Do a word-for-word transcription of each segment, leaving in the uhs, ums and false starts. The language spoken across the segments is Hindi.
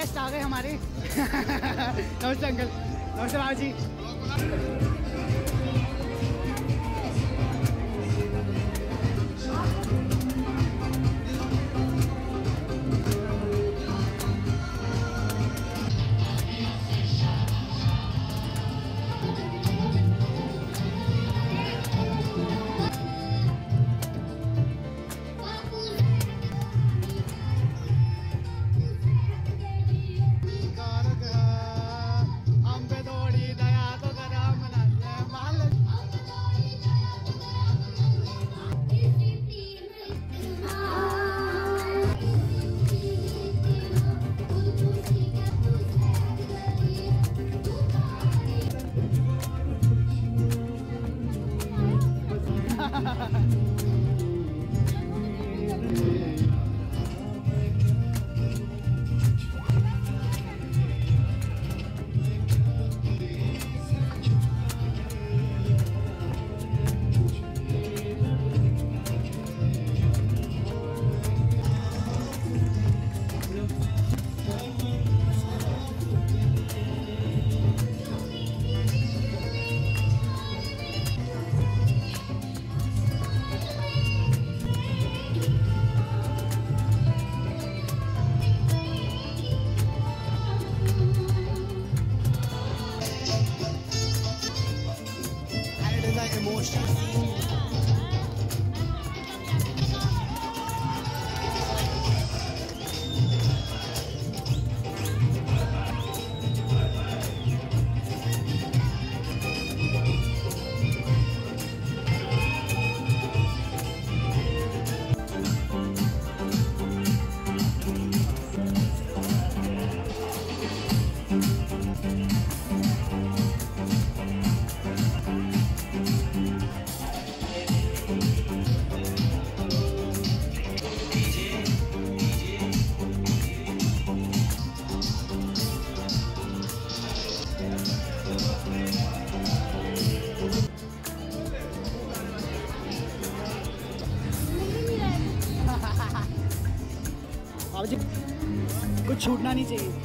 गेस्ट आ गए हमारे। नमस्ते अंकल। नमस्ते बाबा जी। बाबा जी कुछ छूटना नहीं चाहिए।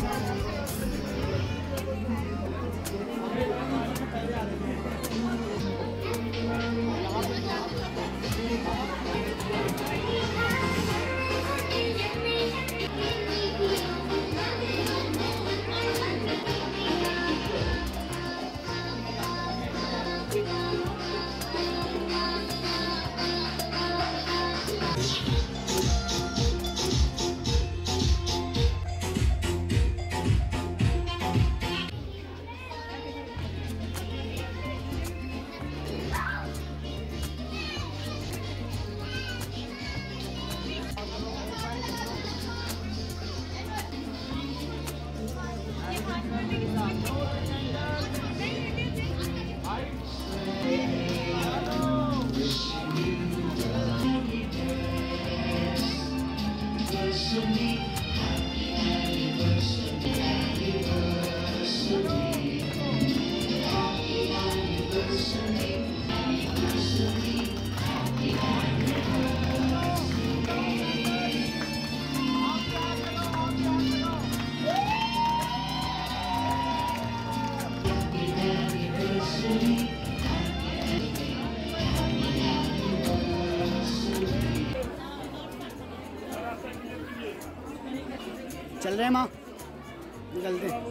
चल रहे हैं माँ, निकलते हैं।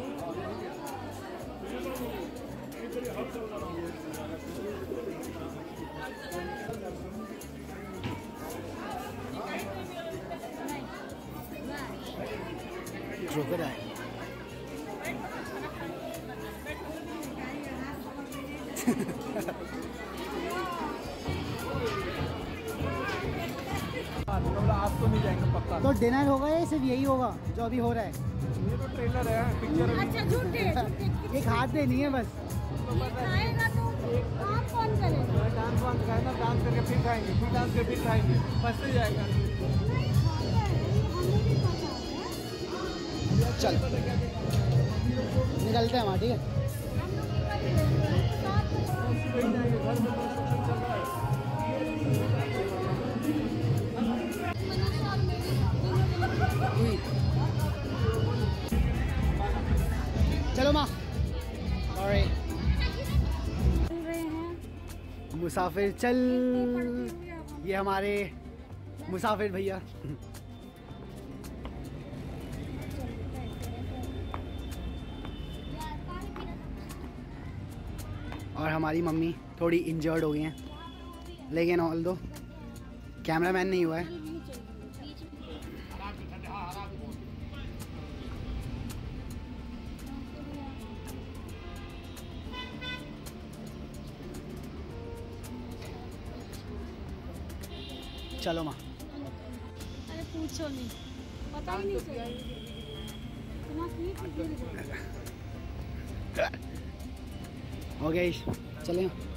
जोकर आए। आज तो नहीं जाएंगे पक्का। तो डिनर होगा या सिर्फ यही होगा जो अभी हो रहा है? ये तो ट्रेलर है, पिक्चर है। अच्छा झूठे झूठे एक हाथ देनी है बस। खाएगा तो काम कौन करेगा? डांस वांस खाएगा, डांस करके फिर खाएंगे, फिर डांस करके फिर खाएंगे, बस से जाएगा। नहीं खाता है, हमें भी पता है। चल निकलते हैं वहाँ, ठीक है। हम लोग साथ में वहीं जाएंगे, घर में कंस्ट्रक्शन चल रहा है। चलो माँ। ऑलराइट, चल रहे हैं। मुसाफिर चल। ये हमारे मुसाफिर भैया। और हमारी मम्मी थोड़ी इंजर्ड हो गई हैं, लेकिन ऑल दो कैमरामैन नहीं हुआ है। चलो माँ। अरे पूछो नहीं, पता ही नहीं चला। इतना की हो गया, चलें।